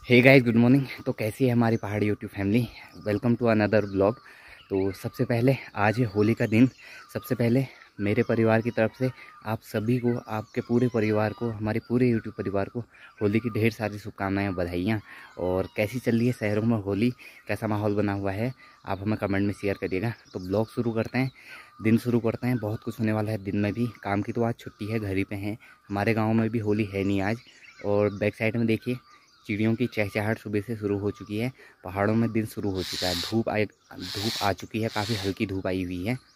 Hey guys, good morning. तो कैसी है हमारी पहाड़ी YouTube family. Welcome to another blog. तो सबसे पहले आज है होली का दिन। सबसे पहले मेरे परिवार की तरफ से आप सभी को, आपके पूरे परिवार को, हमारे पूरे यूट्यूब परिवार को होली की ढेर सारी शुभकामनाएं, बधाइयाँ। और कैसी चल रही है शहरों में होली, कैसा माहौल बना हुआ है, आप हमें कमेंट में शेयर करिएगा। तो ब्लॉग शुरू करते हैं, दिन शुरू करते हैं। बहुत कुछ होने वाला है दिन में भी। काम की तो आज छुट्टी है, घर ही पे हैं। हमारे गाँव में भी होली है नहीं आज। और बैक साइड में देखिए चिड़ियों की चहचहाहट सुबह से शुरू हो चुकी है। पहाड़ों में दिन शुरू हो चुका है। धूप आ चुकी है, काफ़ी हल्की धूप आई हुई है।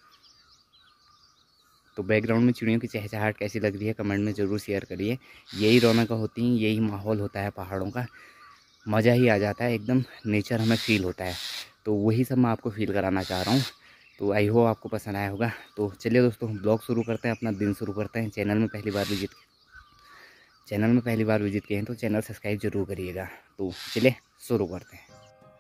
तो बैकग्राउंड में चिड़ियों की चहचहाहट कैसी लग रही है कमेंट में ज़रूर शेयर करिए। यही रौनक होती हैं, यही माहौल होता है पहाड़ों का। मज़ा ही आ जाता है, एकदम नेचर हमें फील होता है। तो वही सब मैं आपको फील कराना चाह रहा हूँ। तो आई होप आपको पसंद आया होगा। तो चलिए दोस्तों, ब्लॉग शुरू करते हैं, अपना दिन शुरू करते हैं। चैनल में पहली बार विजिट किए हैं तो चैनल सब्सक्राइब जरूर करिएगा। तो चलिए शुरू करते हैं।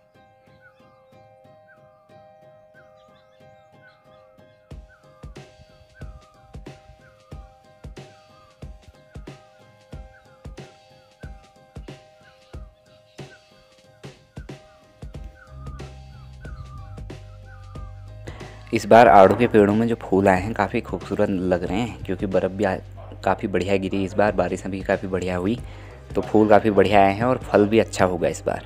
इस बार आड़ू के पेड़ों में जो फूल आए हैं काफ़ी खूबसूरत लग रहे हैं, क्योंकि बर्फ़ भी काफ़ी बढ़िया गिरी इस बार, बारिशें भी काफ़ी बढ़िया हुई। तो फूल काफ़ी बढ़िया आए हैं और फल भी अच्छा होगा इस बार।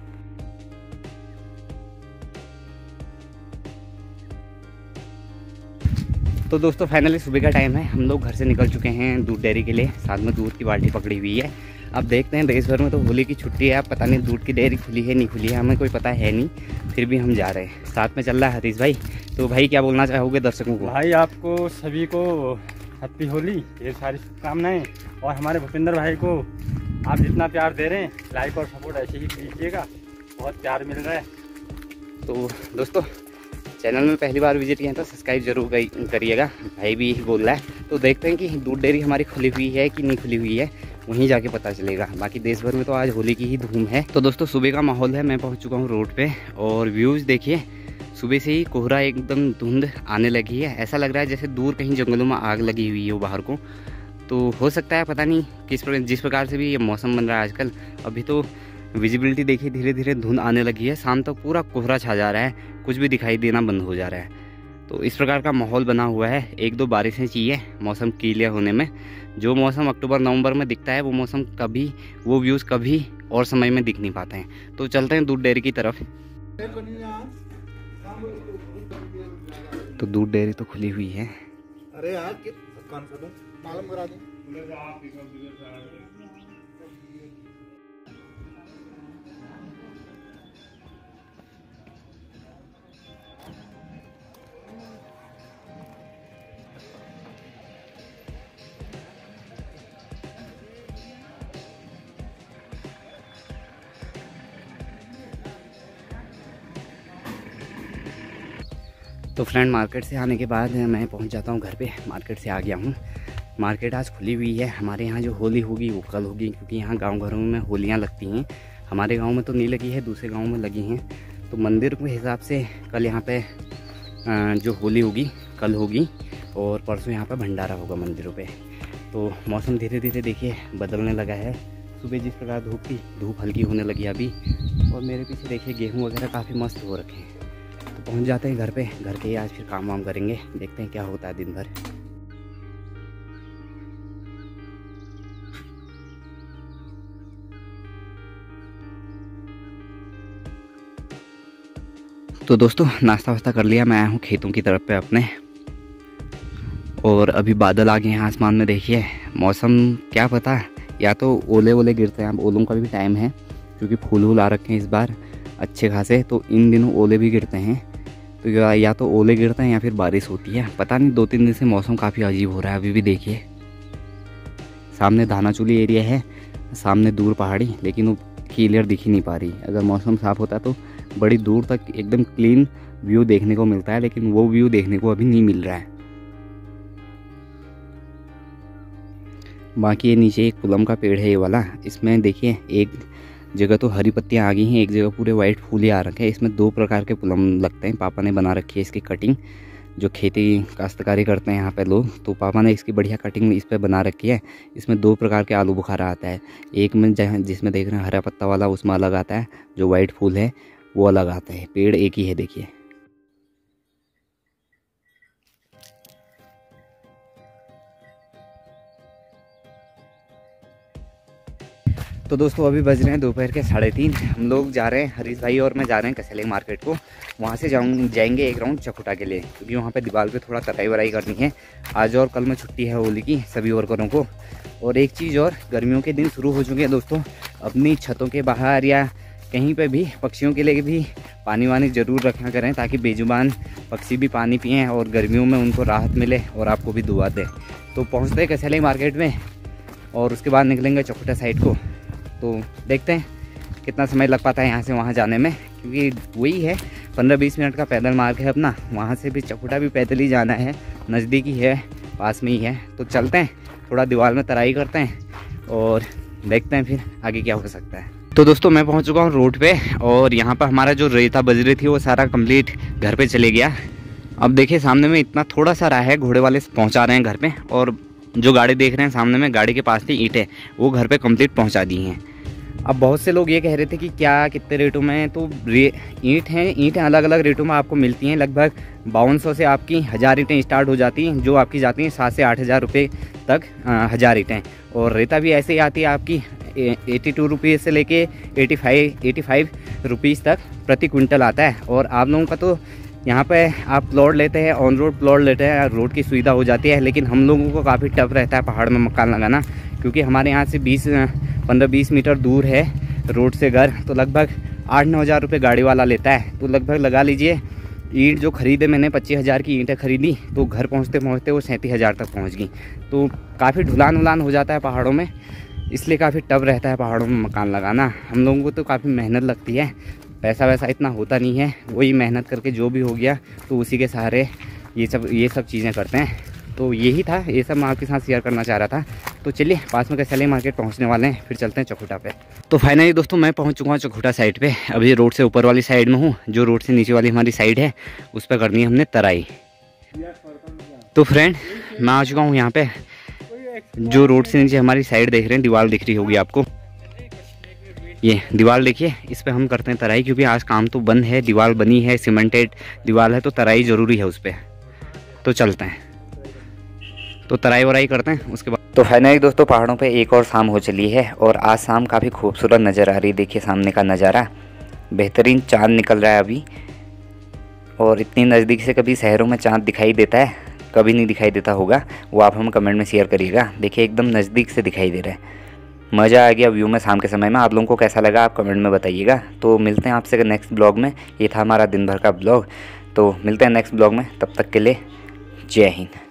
तो दोस्तों फाइनली सुबह का टाइम है। हम लोग घर से निकल चुके हैं दूध डेयरी के लिए। साथ में दूध की बाल्टी पकड़ी हुई है। अब देखते हैं, देश भर में तो होली की छुट्टी है। अब पता नहीं दूध की डेयरी खुली है नहीं खुली है, हमें कोई पता है नहीं। फिर भी हम जा रहे हैं। साथ में चल रहा है हरीश भाई। तो भाई क्या बोलना चाहोगे दर्शकों को? भाई आपको सभी को हैप्पी होली, ढेर सारी शुभकामनाएं। और हमारे भूपेंद्र भाई को आप जितना प्यार दे रहे हैं, लाइक और सपोर्ट ऐसे ही कीजिएगा, बहुत प्यार मिल रहा है। तो दोस्तों चैनल में पहली बार विजिट किया तो सब्सक्राइब जरूर करिएगा। भाई भी यही बोल रहा है। तो देखते हैं कि दूध डेयरी हमारी खुली हुई है कि नहीं खुली हुई है, वहीं जाके पता चलेगा। बाकी देश भर में तो आज होली की ही धूम है। तो दोस्तों सुबह का माहौल है, मैं पहुंच चुका हूं रोड पे। और व्यूज़ देखिए, सुबह से ही कोहरा, एकदम धुंध आने लगी है। ऐसा लग रहा है जैसे दूर कहीं जंगलों में आग लगी हुई है वो बाहर को। तो हो सकता है, पता नहीं जिस प्रकार से भी ये मौसम बन रहा है आजकल। अभी तो विजिबिलिटी देखिए, धीरे धीरे धुंध आने लगी है। शाम तक पूरा कोहरा छा जा रहा है, कुछ भी दिखाई देना बंद हो जा रहा है। तो इस प्रकार का माहौल बना हुआ है। एक दो बारिशें चाहिए मौसम क्लियर होने में। जो मौसम अक्टूबर नवंबर में दिखता है वो मौसम कभी, वो व्यूज़ कभी और समय में दिख नहीं पाते हैं। तो चलते हैं दूध डेयरी की तरफ। तो दूध डेयरी तो खुली हुई है। अरे यार कौन सा मालूम करा दे। तो फ्रेंड, मार्केट से आने के बाद मैं पहुंच जाता हूं घर पे। मार्केट से आ गया हूं। मार्केट आज खुली हुई है। हमारे यहाँ जो होली होगी वो कल होगी, क्योंकि यहाँ गांव घरों में होलियाँ लगती हैं। हमारे गांव में तो नहीं लगी है, दूसरे गांव में लगी हैं। तो मंदिर के हिसाब से कल यहाँ पे जो होली होगी कल होगी, और परसों यहाँ पर भंडारा होगा मंदिरों पे। तो मौसम धीरे धीरे देखिए बदलने लगा है। सुबह जिस प्रकार धूप थी, धूप हल्की होने लगी अभी। और मेरे पीछे देखिए गेहूँ वगैरह काफ़ी मस्त हो रखे हैं। तो पहुँच जाते हैं घर पे। घर के ही आज फिर काम वाम करेंगे, देखते हैं क्या होता है दिन भर। तो दोस्तों नाश्ता वास्ता कर लिया। मैं आया हूँ खेतों की तरफ पे अपने। और अभी बादल आ गए हैं आसमान में देखिए। मौसम क्या पता, या तो ओले ओले गिरते हैं। अब ओलों का भी टाइम है, क्योंकि फूल वूल आ रखे हैं इस बार अच्छे खासे। तो इन दिनों ओले भी गिरते हैं। तो या तो ओले गिरते हैं या फिर बारिश होती है, पता नहीं। 2-3 दिन से मौसम काफ़ी अजीब हो रहा है। अभी भी देखिए सामने धानाचूली एरिया है, सामने दूर पहाड़ी, लेकिन वो क्लियर दिख ही नहीं पा रही। अगर मौसम साफ़ होता तो बड़ी दूर तक एकदम क्लीन व्यू देखने को मिलता है, लेकिन वो व्यू देखने को अभी नहीं मिल रहा है। बाकी ये नीचे एक पुलम का पेड़ है ये वाला। इसमें देखिए एक जगह तो हरी पत्तियाँ आ गई हैं, एक जगह पूरे वाइट फूल ही आ रखे हैं। इसमें 2 प्रकार के पुलम लगते हैं। पापा ने बना रखी है इसकी कटिंग। जो खेती काश्तकारी करते हैं यहाँ पे लोग, तो पापा ने इसकी बढ़िया कटिंग इस पे बना रखी है। इसमें 2 प्रकार के आलू बुखारा आता है, एक में जिसमें देख रहे हैं हरा पत्ता वाला, उसमें अलग आता है, जो वाइट फूल है वो अलग आता है। पेड़ एक ही है देखिए। तो दोस्तों अभी बज रहे हैं दोपहर के 3:30। हम लोग जा रहे हैं, हरीश भाई और मैं जा रहे हैं कसेले मार्केट को। वहाँ से जाएंगे एक राउंड चकुटा के लिए, क्योंकि वहाँ पे दीवार पे थोड़ा तराई वराई करनी है। आज और कल में छुट्टी है होली की सभी वर्करों को। और एक चीज़ और, गर्मियों के दिन शुरू हो चुके हैं दोस्तों। अपनी छतों के बाहर या कहीं पर भी पक्षियों के लिए भी पानी वानी ज़रूर रखा करें, ताकि बेजुबान पक्षी भी पानी पिएँ और गर्मियों में उनको राहत मिले और आपको भी दुआ दे। तो पहुँचते हैं कसेले मार्केट में और उसके बाद निकलेंगे चकुटा साइड को। तो देखते हैं कितना समय लग पाता है यहाँ से वहाँ जाने में, क्योंकि वही है 15-20 मिनट का पैदल मार्ग है अपना। वहाँ से भी चकुटा भी पैदल ही जाना है, नज़दीक ही है, पास में ही है। तो चलते हैं, थोड़ा दीवार में तराई करते हैं और देखते हैं फिर आगे क्या हो सकता है। तो दोस्तों मैं पहुँच चुका हूँ रोड पे, और यहाँ पर हमारा जो रेता बजरी थी वो सारा कंप्लीट घर पे चले गया। अब देखिए सामने में इतना थोड़ा सा रहा है, घोड़े वाले पहुँचा रहे हैं घर पे। और जो गाड़ी देख रहे हैं सामने में, गाड़ी के पास थी ईंटें, वो घर पे कंप्लीट पहुंचा दी हैं। अब बहुत से लोग ये कह रहे थे कि क्या कितने रेटों में, तो ईंटें अलग अलग रेटों में आपको मिलती हैं। लगभग 5200 से आपकी 1000 ईंटें स्टार्ट हो जाती हैं, जो आपकी जाती हैं 7 से 8000 रुपये तक 1000 ईंटें। और रेता भी ऐसे ही आती है आपकी 82 रुपीज़ से लेके 85 रुपीज़ तक प्रति क्विंटल आता है। और आप लोगों का तो यहाँ पे आप प्लॉट लेते हैं, ऑन रोड प्लॉट लेते हैं, रोड की सुविधा हो जाती है। लेकिन हम लोगों को काफ़ी टफ रहता है पहाड़ में मकान लगाना, क्योंकि हमारे यहाँ से 15-20 मीटर दूर है रोड से घर। तो लगभग 8-9 हज़ार रुपये गाड़ी वाला लेता है। तो लगभग लगा लीजिए, ईंट जो ख़रीदे मैंने 25,000 की ईंटें खरीदी, तो घर पहुँचते पहुँचते वो 37,000 तक पहुँच गई। तो काफ़ी ढुलान उलान हो जाता है पहाड़ों में, इसलिए काफ़ी टफ रहता है पहाड़ों में मकान लगाना। हम लोगों को तो काफ़ी मेहनत लगती है, पैसा वैसा इतना होता नहीं है, वही मेहनत करके जो भी हो गया तो उसी के सहारे ये सब चीज़ें करते हैं। तो यही था, ये सब मैं आपके साथ शेयर करना चाह रहा था। तो चलिए पास में कसेले मार्केट पहुंचने वाले हैं, फिर चलते हैं चकुटा पे। तो फाइनली दोस्तों मैं पहुंच चुका हूँ चकुटा साइड पे। अभी रोड से ऊपर वाली साइड में हूँ, जो रोड से नीचे वाली हमारी साइड है उस पर करनी है हमने तराई। तो फ्रेंड मैं आ चुका हूँ यहाँ पे, जो रोड से नीचे हमारी साइड देख रहे हैं, दीवार दिख रही होगी आपको, ये दीवार देखिए, इस पे हम करते हैं तराई। क्योंकि आज काम तो बंद है, दीवार बनी है, सीमेंटेड दीवार है, तो तराई ज़रूरी है उस पर। तो चलते हैं, तो तराई वराई करते हैं उसके बाद। तो फाइनली दोस्तों पहाड़ों पे एक और शाम हो चली है, और आज शाम काफ़ी खूबसूरत नज़र आ रही है। देखिए सामने का नज़ारा, बेहतरीन चाँद निकल रहा है अभी। और इतनी नज़दीक से कभी शहरों में चाँद दिखाई देता है, कभी नहीं दिखाई देता होगा, वो आप हम कमेंट में शेयर करिएगा। देखिए एकदम नज़दीक से दिखाई दे रहा है, मज़ा आ गया व्यू में शाम के समय में। आप लोगों को कैसा लगा आप कमेंट में बताइएगा। तो मिलते हैं आपसे नेक्स्ट ब्लॉग में। ये था हमारा दिन भर का ब्लॉग, तो मिलते हैं नेक्स्ट ब्लॉग में, तब तक के लिए जय हिंद।